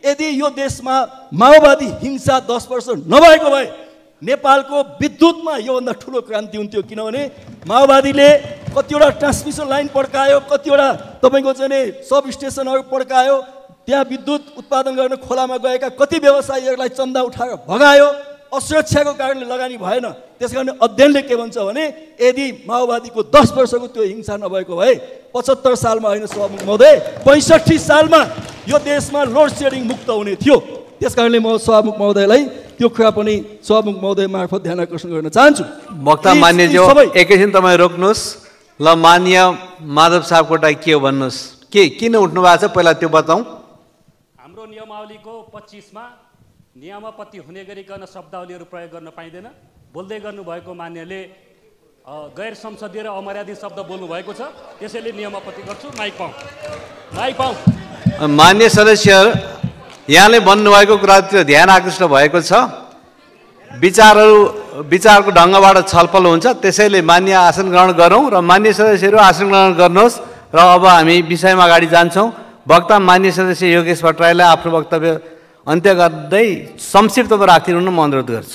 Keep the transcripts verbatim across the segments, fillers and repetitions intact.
यदि यो देशमा माओवादी हिंसा दस वर्ष नभएको भए नेपालको विद्युतमा योभन्दा ठुलो क्रान्ति हुन्थ्यो। किनभने माओवादीले कतिवटा ट्रान्समिसन लाइन पड्कायो, कतिवटा तपाईँको चाहिँ सब स्टेसनहरू पड्कायो, त्यहाँ विद्युत उत्पादन गर्न खोलामा गएका कति व्यवसायीहरूलाई चन्दा उठाएर भगायो। असुरक्षाको कारणले लगानी भएन। त्यसकारण अध्ययनले के भन्छ भने यदि माओवादीको दस वर्षको त्यो हिंसा नभएको भए पचहत्तर सालमा होइन सभामुख महोदय, पैँसठी सालमा यो देशमा लोड सेडिङ मुक्त हुने थियो। त्यसकारणले म सभामुख महोदयलाई त्यो कुरा पनि सभामुख महोदय मार्फत ध्यान आकर्षण गर्न चाहन्छु। वक्ता मान्यज्यू एकैछिन तपाईँ रोक्नुहोस्। ल मान्य माधव सापकोटा के हो भन्नुहोस्, के किन उठ्नु भएको छ पहिला त्यो बताउँ। हाम्रो नियमावलीको पच्चिसमा नियमापत्ति हुने गरिकन शब्दावलीहरू प्रयोग गर्न पाइँदैन। बोल्दै गर्नुभएको मान्यले गैर संसदीय र अमर्यादित शब्द बोल्नु भएको छ, त्यसैले नियमापत्ति गर्छु। माइक पाउँ, माइक पाउँ। मान्य सदस्यहरू, यहाँले भन्नुभएको कुरा ध्यान आकृष्ट भएको छ। विचारहरू विचारको ढङ्गबाट छलफल हुन्छ, त्यसैले मान्य आसन ग्रहण गरौँ र मान्य सदस्यहरू आसन ग्रहण गर्नुहोस् र अब हामी विषयमा अगाडि जान्छौँ। वक्ता मान्य सदस्य योगेश भट्टराईलाई आफ्नो वक्तव्य अन्त्य गर्दै संक्षिप्तमा राखिदिनु म अनुरोध गर्छु।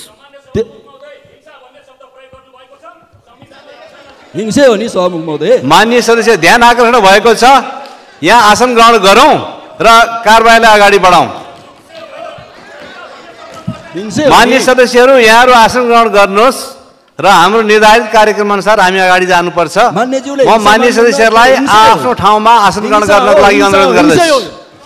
हिंसै हो नि सभामुख महोदय। मान्य सदस्य ध्यान आकर्षण भएको छ, यहाँ आसन ग्रहण गरौँ र कारबाहीलाई अगाडि बढाउँ। मान्य सदस्यहरू यहाँहरू आसन ग्रहण गर्नुहोस् र हाम्रो निर्धारित कार्यक्रम अनुसार हामी अगाडि जानुपर्छ। म मान्य सदस्यहरूलाई आफ्नो ठाउँमा आसन ग्रहण गर्नको लागि अनुरोध गर्दछु।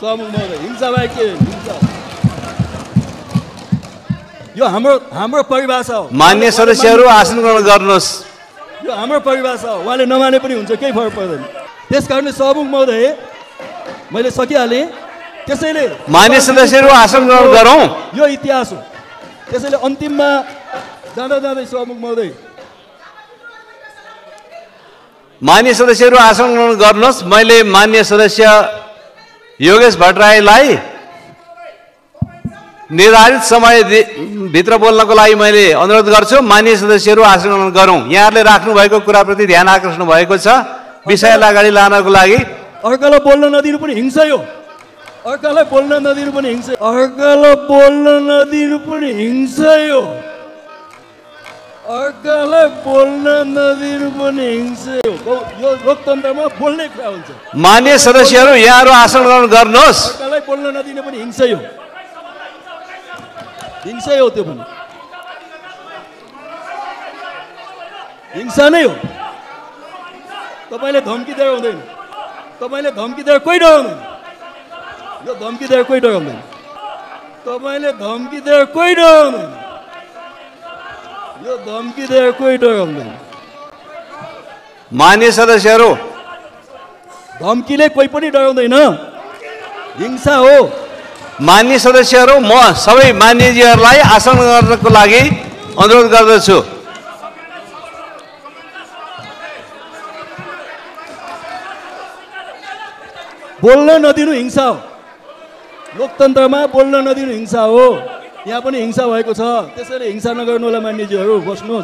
यो हाम्रो हाम्रो परिभाषा हो। मान्य सदस्यहरू आसन ग्रहण गर्नुहोस्। यो हाम्रो परिभाषा हो, उहाँले नमाने पनि हुन्छ, केही फरक पर्दैन। त्यस कारणले सभामुख महोदय मैले सकिहालेँ। त्यसैले मान्य सदस्यहरू आसन ग्रहण गरौँ, यो इतिहास हो। त्यसैले अन्तिममा जाँदा जाँदै सभामुख महोदय मान्य सदस्यहरू आसन ग्रहण गर्नुहोस्। मैले मान्य सदस्य योगेश भट्टराईलाई निर्धारित समय भित्र बोल्नको लागि मैले अनुरोध गर्छु। मान्य सदस्यहरू आसन ग्रहण गरौँ। यहाँहरूले राख्नु भएको कुराप्रति ध्यान आकर्षण भएको छ। विषयलाई अगाडि लानको लागि अर्कालाई बोल्न नदिनु पनि हिंसा हो। अर्कालाई बोल्न नदिनु पनि हिंसा, अर्कालाई बोल्न नदिनु पनि हिंसा हो। अर्कालाई बोल्न नदिनु पनि हिंसा हो। यो लोकतन्त्रमा बोल्ने कुरा हुन्छ। मान्य सदस्यहरू यहाँहरू आसन ग्रहण गर्नुहोस्। अर्कालाई बोल्न नदिनु पनि हिंसा हो, हिंसा हो, त्यो पनि हिंसा नै हो। तपाईँले धम्की दिएर हुँदैन, तपाईँले धम्की दिएर कोही डराउँदैन। यो धम्की दिएर कोही डराउँदैन, तपाईँले धम्की दिएर कोही डराउँदैन, यो धम्की दिएर कोही डराउँदैन। मान्य सदस्यहरू, धम्कीले कोही पनि डराउँदैन, हिंसा हो। मान्य सदस्यहरू, म सबै मान्यजीहरूलाई आसन गर्नको लागि अनुरोध गर्दछु। बोल्न नदिनु हिंसा हो। लोकतन्त्रमा बोल्न नदिनु हिंसा हो। यहाँ पनि हिंसा भएको छ, त्यसैले हिंसा नगर्नु होला मान्यजीहरू, बस्नुहोस्।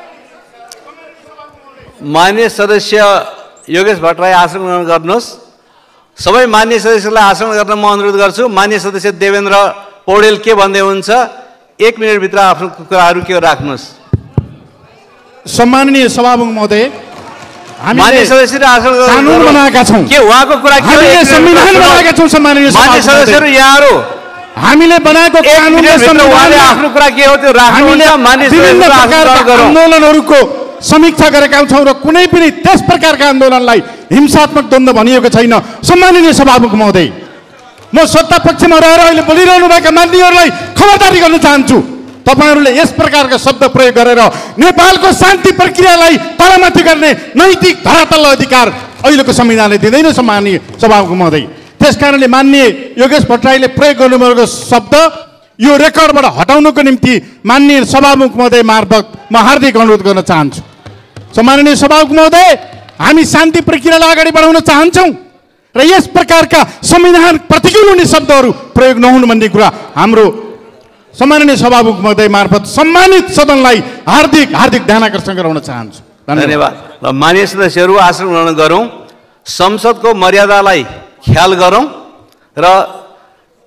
मान्य सदस्य योगेश भट्टराई आसन ग्रहण गर्नुहोस्। सबै मान्य सदस्यलाई आसन गर्न म अनुरोध गर्छु। मान्य सदस्य देवेन्द्र पौडेल के भन्दै हुन्छ, एक मिनटभित्र आफ्नो कुराहरू के राख्नुहोस्। सम्माननीय सभामुख महोदय, मान्य सदस्यले आसन कानुन बनाएका छौँ, के उहाँको कुरा के हामीले संविधान बनाएका छौँ। सम्माननीय मान्य सदस्यहरू यहाँहरू हामीले बनाएको कानुन र संविधानले आफ्नो कुरा के हो त्यो राख्नुहुन्छ। मान्य सदस्यहरू आसन गरौँ। आन्दोलनहरूको समीक्षा गरेका छौँ र कुनै पनि त्यस प्रकारका आन्दोलनलाई हिंसात्मक द्वन्द्व भनिएको छैन। सम्माननीय सभामुख महोदय, म सत्ता पक्षमा रहेर अहिले बोलिरहनु भएका मान्यहरूलाई खबरदारी गर्न चाहन्छु। तपाईँहरूले यस प्रकारका शब्द प्रयोग गरेर नेपालको शान्ति प्रक्रियालाई तलमाथि गर्ने नैतिक धरातल अधिकार अहिलेको संविधानले दिँदैन। सम्माननीय सभामुख महोदय, त्यस कारणले माननीय योगेश भट्टराईले प्रयोग गर्नुभएको शब्द यो रेकर्डबाट हटाउनको निम्ति माननीय सभामुख महोदय मार्फत म हार्दिक अनुरोध गर्न चाहन्छु। सम्माननीय सभामुख महोदय, हामी शान्ति प्रक्रियालाई अगाडि बढाउन चाहन्छौँ र यस प्रकारका संविधान प्रतिकूल हुने शब्दहरू प्रयोग नहुनु भन्ने कुरा हाम्रो सम्माननीय सभामुख महोदय मार्फत सम्मानित सदनलाई हार्दिक हार्दिक ध्यान आकर्षण गराउन चाहन्छु। धन्यवाद। र मान्य सदस्यहरू आसन ग्रहण गरौँ। संसदको मर्यादालाई ख्याल गरौँ र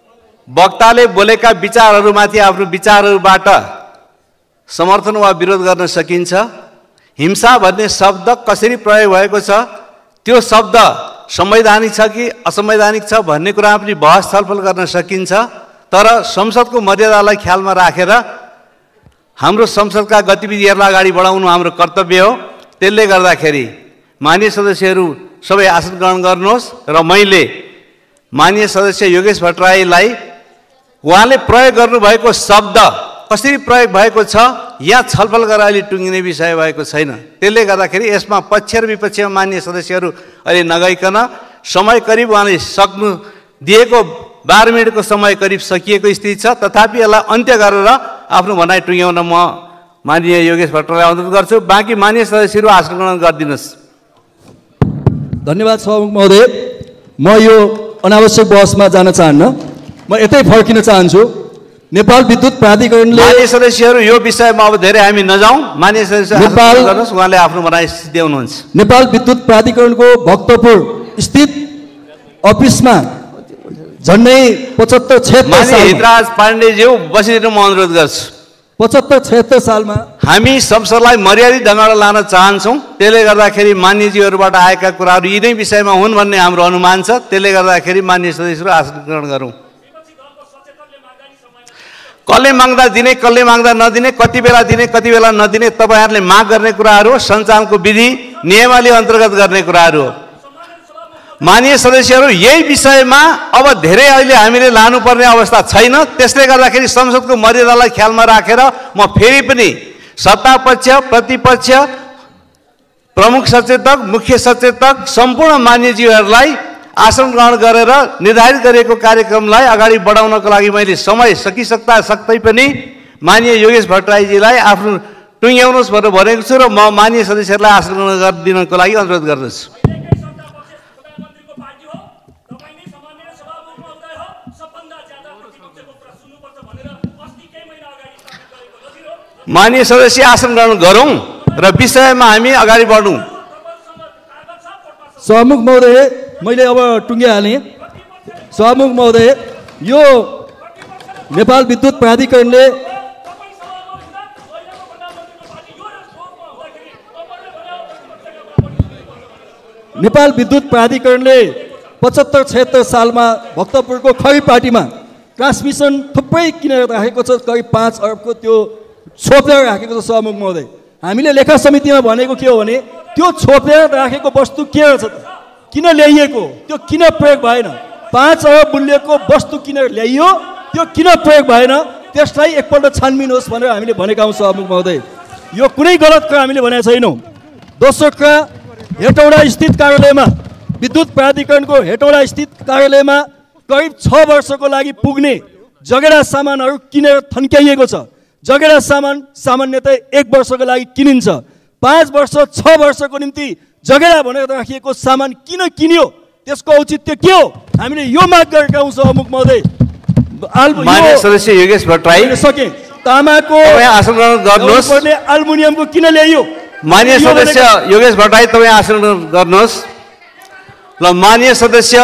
वक्ताले बोलेका विचारहरूमाथि आफ्नो विचारहरूबाट समर्थन वा विरोध गर्न सकिन्छ। हिंसा भन्ने शब्द कसरी प्रयोग भएको छ, त्यो शब्द संवैधानिक छ कि असंवैधानिक छ भन्ने कुरामा पनि बहस छलफल गर्न सकिन्छ। तर संसदको मर्यादालाई ख्यालमा राखेर हाम्रो संसदका गतिविधिहरूलाई अगाडि बढाउनु हाम्रो कर्तव्य हो। त्यसले गर्दाखेरि माननीय सदस्यहरू सबै आसन ग्रहण गर्नुहोस् र मैले माननीय सदस्य योगेश भट्टराईलाई उहाँले प्रयोग गर्नुभएको शब्द कसरी प्रयोग भएको छ यहाँ छलफल गरेर अहिले टुङ्गिने विषय भएको छैन। त्यसले गर्दाखेरि यसमा पक्ष र विपक्षमा माननीय सदस्यहरू अहिले नगइकन समय करिब उहाँले सक्नु दिएको बाह्र मिनटको समय करिब सकिएको स्थिति छ। तथापि यसलाई अन्त्य गरेर आफ्नो भनाइ टुङ्ग्याउन म माननीय योगेश भट्टराईलाई अनुरोध गर्छु। बाँकी माननीय सदस्यहरू आसन ग्रहण गरिदिनुहोस्। धन्यवाद सभामुख महोदय। म यो अनावश्यक बहसमा जान चाहन्न, म यतै फर्किन चाहन्छु। नेपाल विद्युत प्राधिकरणले माननीय सदस्यहरू यो विषयमा अब धेरै हामी नजाउँ। माननीय सदस्य नेपाल गर्नुहोस्, उहाँले आफ्नो भनाइ सिद्ध्याउनुहुन्छ। नेपाल विद्युत प्राधिकरणको भक्तपुर स्थित अफिसमा झन्डै पचहत्तर छयत्तर माननीय साल हितराज पाण्डेज्यू बसिदिनु म अनुरोध गर्छु। पचहत्तर छयत्तर सालमा हामी संसदलाई मर्यादित ढङ्गबाट लान चाहन्छौँ। त्यसले गर्दाखेरि मान्यज्यूहरूबाट आएका कुराहरू यिनै विषयमा हुन् भन्ने हाम्रो अनुमान छ। त्यसले गर्दाखेरि माननीय सदस्यहरू आसन ग्रहण गरौँ। कसले माग्दा दिने, कसले माग्दा नदिने, कति बेला दिने, कति बेला नदिने, तपाईँहरूले माग गर्ने कुराहरू हो। सञ्चालनको विधि नियमावली अन्तर्गत गर्ने कुराहरू हो। माननीय सदस्यहरू यही विषयमा अब धेरै अहिले हामीले लानुपर्ने अवस्था छैन। त्यसले गर्दाखेरि संसदको मर्यादालाई ख्यालमा राखेर म फेरि पनि सत्तापक्ष, प्रतिपक्ष, प्रमुख सचेतक, मुख्य सचेतक सम्पूर्ण मान्यज्यूहरूलाई आसन ग्रहण गरेर निर्धारित गरिएको कार्यक्रमलाई अगाडि बढाउनको लागि मैले समय सकिसक्दा सक्दै पनि माननीय योगेश भट्टराईजीलाई आफ्नो टुङ्ग्याउनुहोस् भनेर भनेको छु र म माननीय सदस्यहरूलाई आसन ग्रहण गरिदिनको लागि अनुरोध गर्दछु। माननीय सदस्य आसन ग्रहण गरौँ र विषयमा हामी अगाडि बढौँ। सभामुख महोदय, मैले अब टुङ्ग्याइहालेँ। सभामुख महोदय, यो नेपाल विद्युत प्राधिकरणले नेपाल विद्युत प्राधिकरणले पचहत्तर छयत्तर सालमा भक्तपुरको खरी पार्टीमा ट्रान्समिसन थुप्रै किनेर राखेको छ। करिब पाँच अरबको त्यो छोपेर राखेको छ। सभामुख महोदय, हामीले लेखा समितिमा भनेको के हो भने त्यो छोपेर राखेको वस्तु के रहेछ त, किन ल्याइएको, त्यो किन प्रयोग भएन? पाँच अरब मूल्यको वस्तु किन ल्याइयो, त्यो किन प्रयोग भएन, त्यसलाई एकपल्ट छानबिन होस् भनेर हामीले भनेका हौँ। सभामुख महोदय, यो कुनै गलत कुरा हामीले भनेका छैनौँ। दोस्रो कुरा, हेटौडा स्थित कार्यालयमा, विद्युत प्राधिकरणको हेटौडा स्थित कार्यालयमा करिब छ वर्षको लागि पुग्ने जगेडा सामानहरू किनेर थन्क्याइएको छ। जगेडा सामान सामान्यतया एक वर्षको लागि किनिन्छ। पाँच वर्ष छ वर्षको निम्ति जगेडा भनेर राखिएको सामान किन किनियो, त्यसको औचित्य के हो? हामीले यो माग गरेका हौँ। सभामुख महोदय, माननीय सदस्य योगेश भट्टराई सके तामाको आसन ग्रहण गर्नुहोस्। एल्युमिनियमको किन ल्याइयो? माननीय सदस्य योगेश भट्टराई तपाईँ आसन ग्रहण गर्नुहोस्। ल, माननीय सदस्य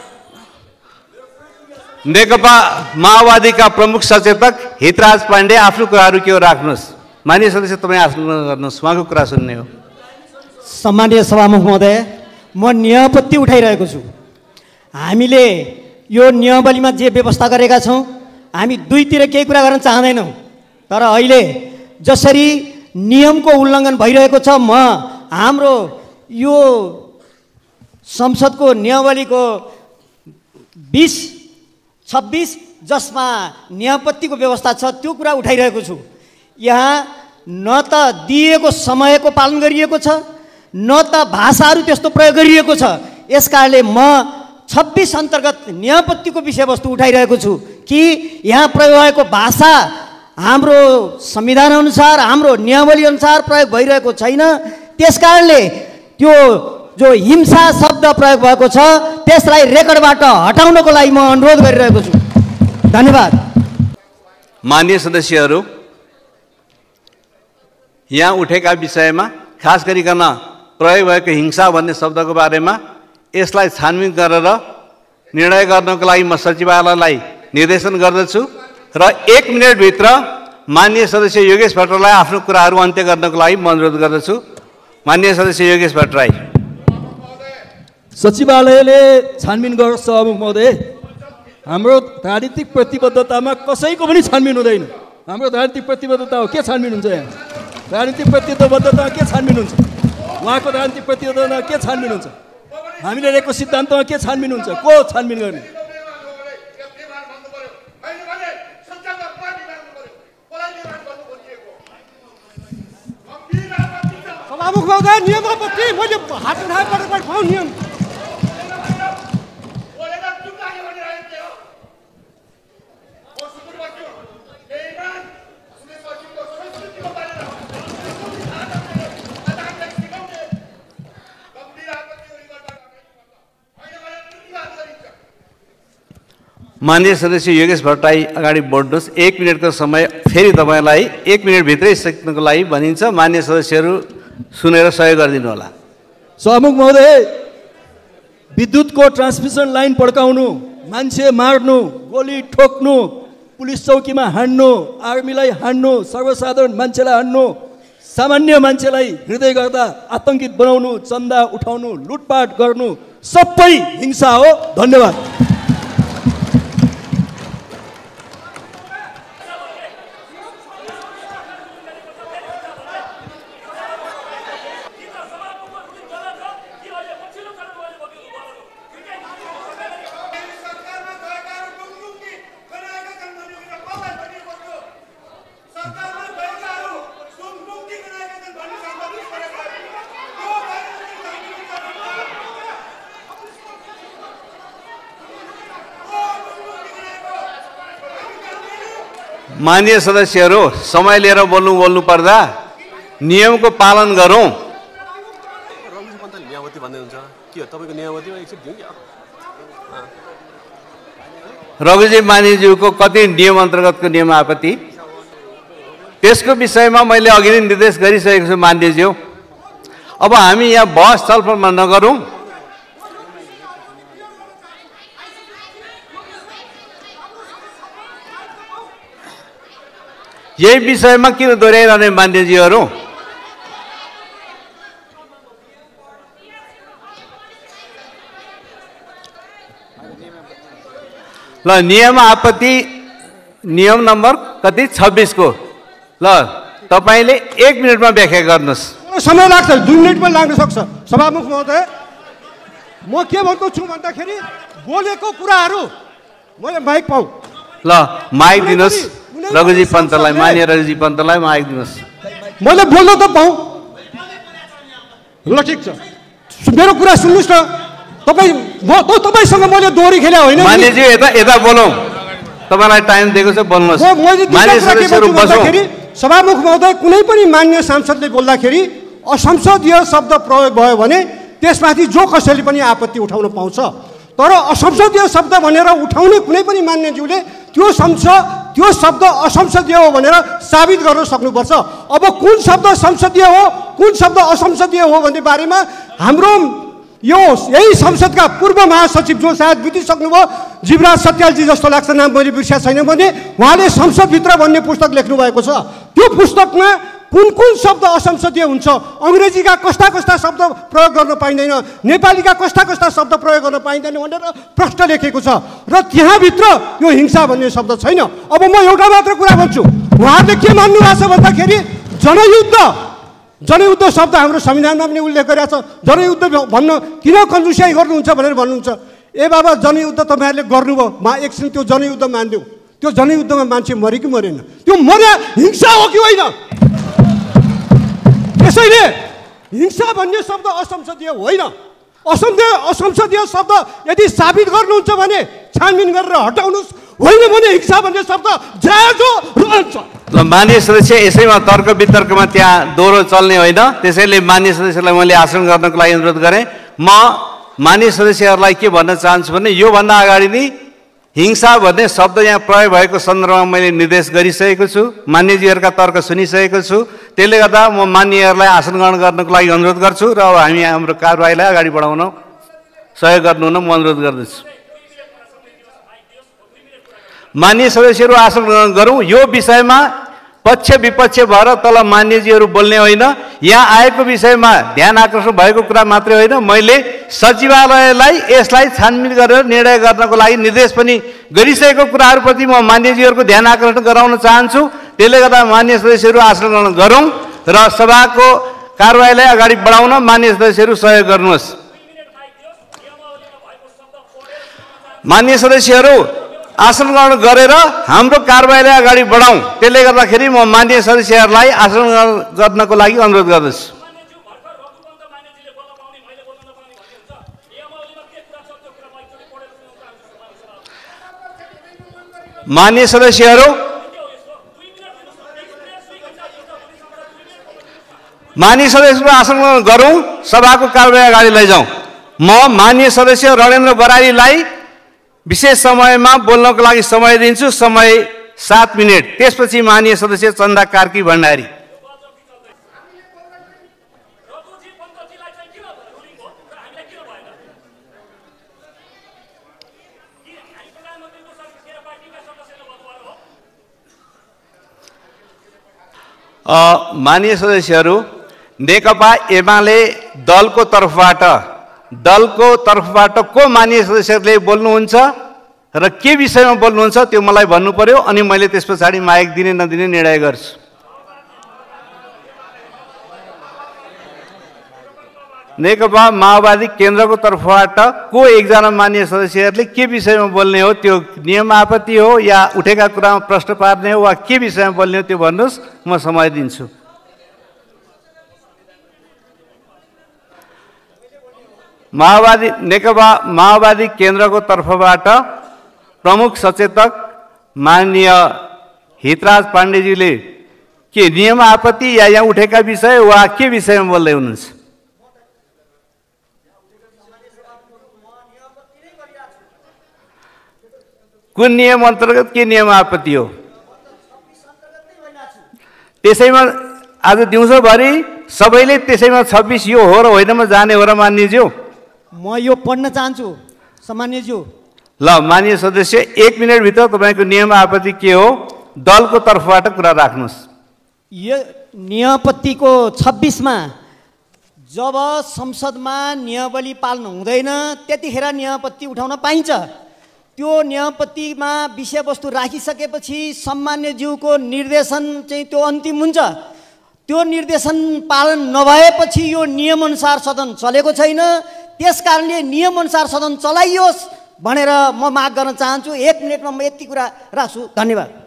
नेकपा माओवादीका प्रमुख सचेतक हितराज पाण्डे आफ्नो कुराहरू के हो राख्नुहोस्। माननीय सदस्य तपाईँ आसन ग्रहण गर्नुहोस्, उहाँको कुरा सुन्ने हो। सम्मानीय सभामुख महोदय, म नियमपत्ति उठाइरहेको छु। हामीले यो नियमावलीमा जे व्यवस्था गरेका छौँ, हामी दुईतिर केही कुरा गर्न चाहँदैनौँ। तर अहिले जसरी नियमको उल्लङ्घन भइरहेको छ, म हाम्रो यो संसदको नियमावलीको बिस छब्बिस जसमा नियमपत्तिको व्यवस्था छ त्यो कुरा उठाइरहेको छु। यहाँ न त दिएको समयको पालन गरिएको छ, न त भाषाहरू त्यस्तो प्रयोग गरिएको छ। यस कारणले म छब्बिस अन्तर्गत नियमपत्तिको विषयवस्तु उठाइरहेको छु कि यहाँ प्रयोग भएको भाषा हाम्रो संविधान अनुसार, हाम्रो नियमावली अनुसार प्रयोग भइरहेको छैन। त्यस कारणले त्यो जो हिंसा शब्द प्रयोग भएको छ त्यसलाई रेकर्डबाट हटाउनको लागि म अनुरोध गरिरहेको छु। धन्यवाद। माननीय सदस्यहरू, यहाँ उठेका विषयमा खास गरिकन प्रयोग भएको हिंसा भन्ने शब्दको बारेमा यसलाई छानबिन गरेर निर्णय गर्नको लागि म सचिवालयलाई निर्देशन गर्दछु र एक मिनटभित्र माननीय सदस्य योगेश भट्टराईलाई आफ्नो कुराहरू अन्त्य गर्नको लागि म अनुरोध गर्दछु। माननीय सदस्य योगेश भट्टराई। सचिवालयले छानबिन गर्छ सभामुख महोदय। हाम्रो राजनीतिक प्रतिबद्धतामा कसैको पनि छानबिन हुँदैन। हाम्रो राजनीतिक प्रतिबद्धता हो, के छानबिन हुन्छ यहाँ? राजनीतिक प्रतिबद्धता के छानबिन हुन्छ? उहाँको राजनीतिक प्रतिबद्धता के छानबिन हुन्छ? हामीले लिएको सिद्धान्तमा के छानबिन हुन्छ? को छानबिन गर्ने? सभामुख महोदय, नियमावली मैले हात उठाएर पाउँ नियम माननीय सदस्य योगेश भट्टराई अगाडि बढ्नुहोस्। एक मिनटको समय फेरि तपाईँलाई एक मिनटभित्रै सिक्नको लागि भनिन्छ। माननीय सदस्यहरू सुनेर सहयोग गरिदिनु होला। सभामुख महोदय, विद्युतको ट्रान्समिसन लाइन पड्काउनु, मान्छे मार्नु, गोली ठोक्नु, पुलिस चौकीमा हान्नु, आर्मीलाई हान्नु, सर्वसाधारण मान्छेलाई हान्नु, सामान्य मान्छेलाई हृदय गर्दा आतङ्कित बनाउनु, चन्दा उठाउनु, लुटपाट गर्नु सबै हिंसा हो। धन्यवाद। माननीय सदस्यहरू समय लिएर बोल्नु बोल्नु पर्दा नियमको पालन गरौँ। रघुजी मानिज्यूको कति नियम अन्तर्गतको नियम आपत्ति, त्यसको विषयमा मैले अघि नै निर्देश गरिसकेको छु मान्यज्यू। अब हामी यहाँ बहस छलफलमा नगरौँ। यही विषयमा किन दोहोऱ्याइरहने मान्यजीहरू? ल नियम आपत्ति नियम नम्बर कति छब्बिस को ल तपाईँले एक मिनटमा व्याख्या गर्नुहोस्। समय लाग्छ, दुई मिनटमा लाग्न सक्छ। सभामुख महोदय, म के भन्छु छु भन्दाखेरि बोलेको कुराहरू मैले माइक पाऊ। ल माइक दिनुहोस् रघुजी पन्तलाई, मान्य रघुजी पन्तलाई माइक दिनुहोस्। मैले बोल्न त पाऊ। ल ठिक छ, मेरो कुरा सुन्नुहोस् न। तपाईँ तपाईँसँग मैले दोहोरी खेले होइन। मान्यजी यता यता बोलौँ, तपाईँलाई टाइम दिएको छ, बोल्नुहोस्। मान्य सदस्यहरू बसौँ। सभामुख महोदय, कुनै पनि मान्य सांसदले बोल्दाखेरि असंसदीय शब्द प्रयोग भयो भने त्यसमाथि जो कसैले पनि आपत्ति उठाउन पाउँछ। तर असंसदीय शब्द भनेर उठाउने कुनै पनि मान्यज्यूले त्यो संसद त्यो शब्द असंसदीय हो भनेर साबित गर्न सक्नुपर्छ। अब कुन शब्द संसदीय हो, कुन शब्द असंसदीय हो भन्ने बारेमा हाम्रो यो यही संसदका पूर्व महासचिव जो सायद बितिसक्नुभयो, जीवराज सत्यालजी जस्तो लाग्छ, नाम मैले बिर्सिया छैन भने, उहाँले संसदभित्र भन्ने पुस्तक लेख्नु भएको छ। त्यो पुस्तकमा कुन कुन शब्द असंसदीय हुन्छ, अङ्ग्रेजीका कस्ता कस्ता शब्द प्रयोग गर्न पाइँदैन, नेपालीका कस्ता कस्ता शब्द प्रयोग गर्न पाइँदैन भनेर प्रश्न लेखेको छ। र त्यहाँभित्र यो हिंसा भन्ने शब्द छैन। अब म एउटा मात्र कुरा भन्छु, उहाँहरूले के मान्नु भएको छ भन्दाखेरि जनयुद्ध जनयुद्ध शब्द हाम्रो संविधानमा पनि उल्लेख गरेको छ। जनयुद्ध भन्न किन कन्जुसियाइ गर्नुहुन्छ भनेर भन्नुहुन्छ। ए बाबा, जनयुद्ध तपाईँहरूले गर्नुभयो, मा एकछिन त्यो जनयुद्ध मानिदेऊ। त्यो जनयुद्धमा मान्छे मऱ्यो कि मरेन? त्यो मर्या हिंसा हो कि होइन? त्यसैले हिंसा भन्ने शब्द असंसदीय होइन। असंसदीय असंसदीय शब्द यदि साबित गर्नुहुन्छ भने छानबिन गरेर हटाउनुहोस्, होइन भने हिंसा भन्ने शब्द जायज हो, रहन्छ। ल मान्य सदस्य, यसैमा तर्क वितर्कमा त्यहाँ दोहोरो चल्ने होइन। त्यसैले मान्य सदस्यलाई मैले आसन गर्नको लागि अनुरोध गरेँ। म मान्य सदस्यहरूलाई के भन्न चाहन्छु भने योभन्दा अगाडि नै हिंसा भन्ने शब्द यहाँ प्रयोग भएको सन्दर्भमा मैले निर्देश गरिसकेको छु। मान्यजीहरूका तर्क सुनिसकेको छु। त्यसले गर्दा म मान्यहरूलाई आसन ग्रहण गर्नको लागि अनुरोध गर्छु र अब हामी हाम्रो कारबाहीलाई अगाडि बढाउन सहयोग गर्नुहुन म अनुरोध गर्दछु। मान्य सदस्यहरू आसन ग्रहण गरौँ। यो विषयमा पक्ष विपक्ष भएर तल मान्यजीहरू बोल्ने होइन। यहाँ आएको विषयमा ध्यान आकर्षण भएको कुरा मात्रै होइन, मैले सचिवालयलाई यसलाई छानबिन गरेर निर्णय गर्नको लागि निर्देश पनि गरिसकेको कुराहरूप्रति म मान्यजीहरूको ध्यान आकर्षण गराउन चाहन्छु। त्यसले गर्दा मान्य सदस्यहरू आसन ग्रहण गरौँ र सभाको कारबाहीलाई अगाडि बढाउन मान्य सदस्यहरू सहयोग गर्नुहोस्। मान्य सदस्यहरू आसन ग्रहण गरेर हाम्रो कारबाहीलाई अगाडि बढाउँ। त्यसले गर्दाखेरि म मान्य सदस्यहरूलाई आसन ग्रहण गर्नको लागि अनुरोध गर्दछु। मान्य सदस्यहरू मान्य सदस्यहरू आसन ग्रहण गरौँ, सभाको कारबाही अगाडि लैजाउँ। म मान्य सदस्य रणेन्द्र बराइलीलाई विशेष समयमा बोल्नको लागि समय दिन्छु, समय सात मिनट। त्यसपछि मान्य सदस्य चन्दा कार्की भण्डारी। मान्य सदस्यहरू, नेकपा एमाले दलको तर्फबाट दलको तर्फबाट को मान्य सदस्यहरूले बोल्नुहुन्छ र के विषयमा बोल्नुहुन्छ त्यो मलाई भन्नु पर्यो, अनि मैले त्यस पछाडि माइक दिने नदिने निर्णय गर्छु। नेकपा माओवादी केन्द्रको तर्फबाट को एकजना मान्य सदस्यहरूले के विषयमा बोल्ने हो, त्यो नियम आपत्ति हो या उठेका कुरामा प्रश्न पार्ने हो वा के विषयमा बोल्ने हो त्यो भन्नुहोस्, म समय दिन्छु। माओवादी नेकपा माओवादी केन्द्रको तर्फबाट प्रमुख सचेतक माननीय हितराज पाण्डेजीले के नियम आपत्ति या यहाँ उठेका विषय वा के विषयमा बोल्दै हुनुहुन्छ? कुन नियम अन्तर्गत के नियम आपत्ति हो? त्यसैमा आज दिउँसोभरि सबैले त्यसैमा छब्बिस यो हो र होइनमा जाने हो र मान्यज्यू? म यो पढ्न चाहन्छु सामान्यज्यू। ल मान्य सदस्य एक मिनटभित्र तपाईँको नियम आपत्ति के हो दलको तर्फबाट कुरा राख्नुहोस्। यो नियमपत्तिको छब्बिसमा जब संसदमा नियमावली पालन हुँदैन त्यतिखेर नियमपत्ति उठाउन पाइन्छ। त्यो नियमपत्तिमा विषयवस्तु राखिसकेपछि सम्मान्यज्यूको निर्देशन चाहिँ त्यो अन्तिम हुन्छ। त्यो निर्देशन पालन नभएपछि यो नियमअनुसार सदन चलेको छैन। त्यस कारणले नियमअनुसार सदन चलाइयोस् भनेर म माग गर्न चाहन्छु। एक मिनटमा म यति कुरा राख्छु। धन्यवाद।